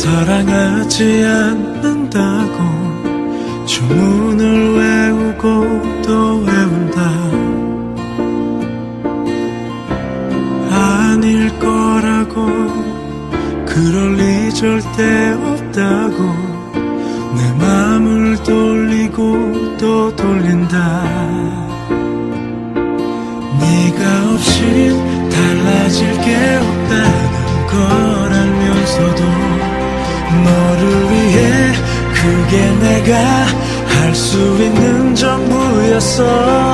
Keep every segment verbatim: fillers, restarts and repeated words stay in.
사랑하지 않는다고 주문을 외우고 또 외운다. 아닐 거라고 그럴 리 절대 없다고 내 맘을 돌리고 또 돌린다. 네가 없인 달라질 게 없다는 걸 알면서도 너를 위해 그게 내가 할 수 있는 전부였어.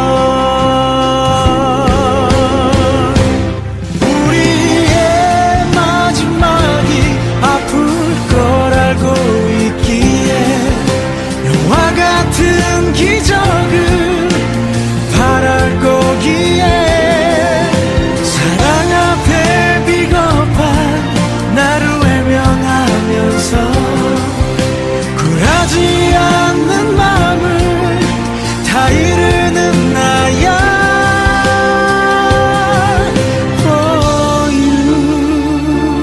우리의 마지막이 아플 걸 알고 있기에 영화 같은 기적을 바랄 거기에 사랑 앞에 비겁한 나를 외면하면서 굴하지 않는 마음을 다 이르는 나야. For you.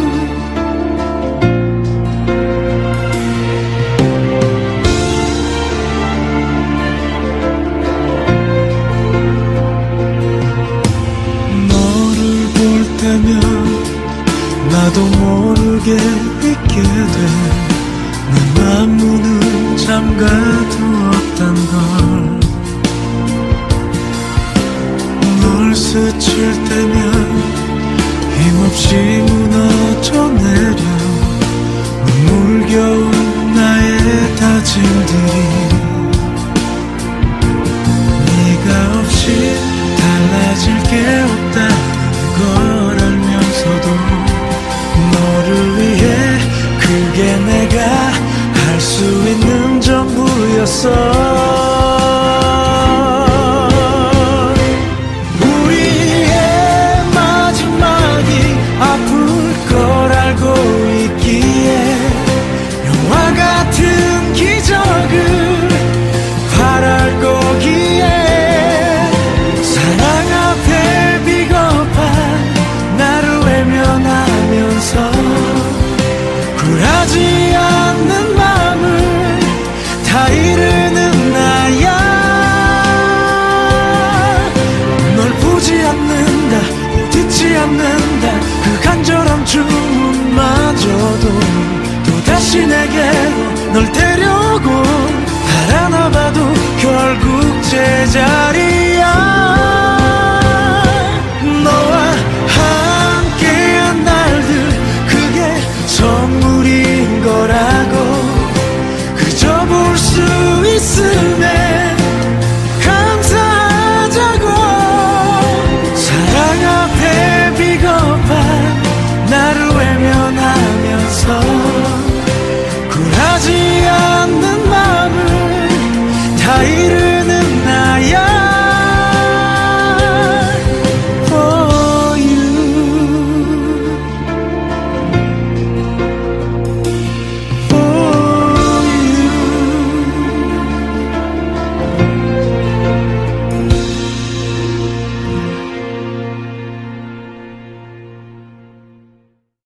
너를 볼 때면 나도 모르게 잊게 돼. 내 맘 문은 잠가두었단 걸. 널 스칠 때면 힘없이 무너져 내려 눈물겨운 나의 다짐들이 네가 없이 달라질 게 없다는 걸 알면서도 너를 위해 그게 내가 할 수 있는 전부였어. 우리의 마지막이 아플 걸 알고 있기에 영화 같은 기적을 바랄 거기에 사랑 앞에 비겁한 나를 외면하면서 굴하지 않는 마음을 다 이르는 나야. 널 보지 않는다 듣지 않는다 그 간절한 주문마저도 또다시 내게로 널 데려고 달아나봐도 결국 제자리야.